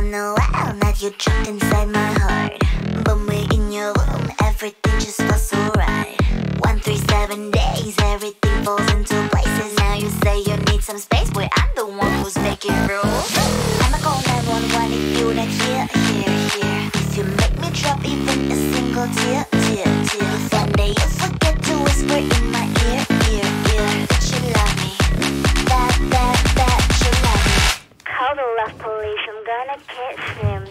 been a while that you trapped inside my heart. But we're in your room, everything just feels so right. 137 days, everything falls into places. Now you say you need some space, boy, I'm the one who's making rules. I'ma call 911 if you not here. If you make me drop even a single tear. If one day you forget to whisper in my ear, that you love me, that you love me. Call the love police, I'm gonna catch him.